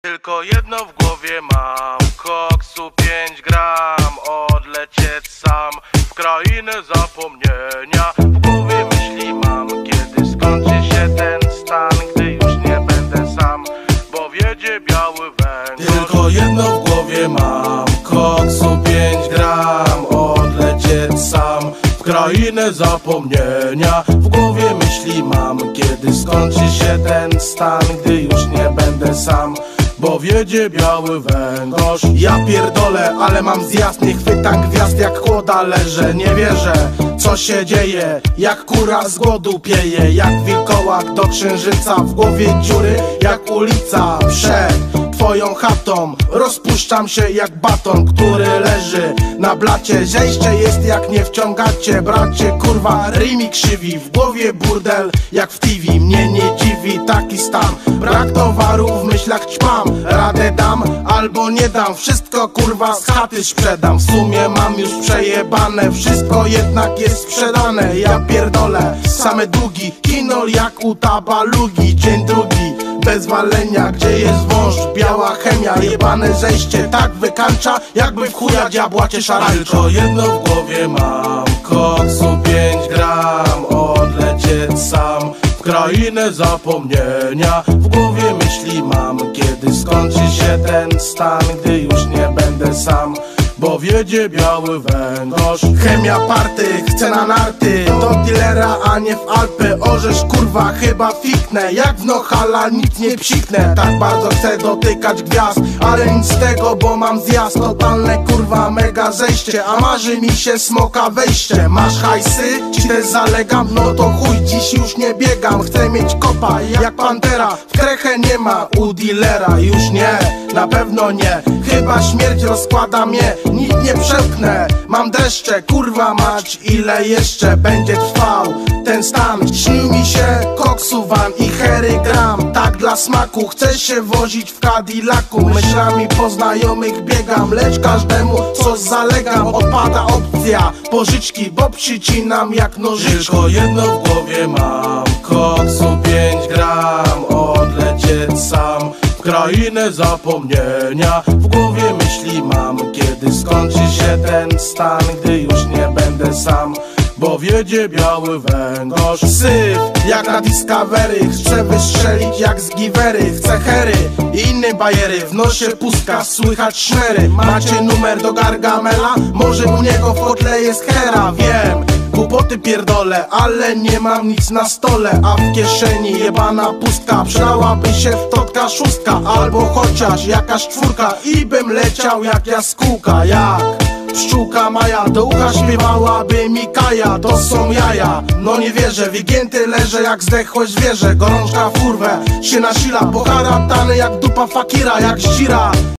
Tylko jedno w głowie mam, koksu 5 gram, odlecieć sam w krainę zapomnienia. W głowie myśli mam, kiedy skończy się ten stan, gdy już nie będę sam, bo wiedzie biały węgorz. Tylko jedno w głowie mam, koksu 5 gram, odlecieć sam w krainę zapomnienia. W głowie myśli mam, kiedy skończy się ten stan, gdy już nie będę sam, bo wiedzie biały węgorz. Ja pierdolę, ale mam zjazd, nie chwytam gwiazd, jak kłoda leżę. Nie wierzę, co się dzieje, jak kura z głodu pieje, jak wilkołak do księżyca, w głowie dziury jak ulica przed twoją chatą. Rozpuszczam się jak baton, który leży na blacie. Zejście jest jak nie wciągacie, bracie, kurwa, rymi krzywi. W głowie burdel jak w TV, mnie nie dziwi taki stan. Brak towaru, w myślach ćpam, radę dam albo nie dam, wszystko kurwa z chaty sprzedam. W sumie mam już przejebane, wszystko jednak jest sprzedane. Ja pierdolę, same długi, kinol jak u tabalugi. Dzień drugi, bez walenia, gdzie jest wąż, biała chemia. Jebane zejście tak wykańcza, jakby w chuja diabła cię szarańcza. Tylko jedno w głowie mam, koksu 5 gram, odlecieć sam w krainę zapomnienia. W głowie myśli mam, kiedy skończy się ten stan, gdy już nie będę sam, bo wiedzie biały węgorz. Chemia party, chce na narty, do dealera, a nie w Alpy. Orzesz kurwa, chyba fiknę, jak w Nohala nic nie psiknę. Tak bardzo chcę dotykać gwiazd, ale nic z tego, bo mam zjazd. Totalne kurwa mega zejście, a marzy mi się smoka wejście. Masz hajsy? Ci też zalegam? No to chuj, dziś już nie biegam. Chcę mieć kopa jak pantera, w krechę nie ma u dealera. Już nie, na pewno nie, chyba śmierć rozkłada mnie. Nic nie przełknę, mam dreszcze, kurwa mać, ile jeszcze będzie trwał ten stan. Śni mi się koksu van i hery gram, tak dla smaku. Chcę się wozić w Cadillacu, myślami po znajomych biegam, lecz każdemu co zalegam. Odpada opcja pożyczki, bo przycinam jak nożyczki. Tylko jedno w głowie mam, koksu 5 gram, odlecieć sam w krainę zapomnienia. W głowie myśli mam, kiedy skończy się ten stan, gdy już nie będę sam, bo wiedzie biały węgorz. Syf jak na Discovery, chcę wystrzelić jak z Givery. Chcę hery i inne bajery, w nosie pustka, słychać szmery. Macie numer do Gargamela? Może u niego w kotle jest hera, wiem. Głupoty pierdolę, ale nie mam nic na stole, a w kieszeni jebana pustka. Przydałaby się wtotka szóstka, albo chociaż jakaś czwórka, i bym leciał jak jaskółka, jak pszczółka Maja. Do ucha śpiewałaby Mikaja, to są jaja. No nie wierzę, wygięty leżę jak zdechłe zwierzę. Gorączka w kurwę się nasila, poharatany jak dupa fakira, jak zdzira.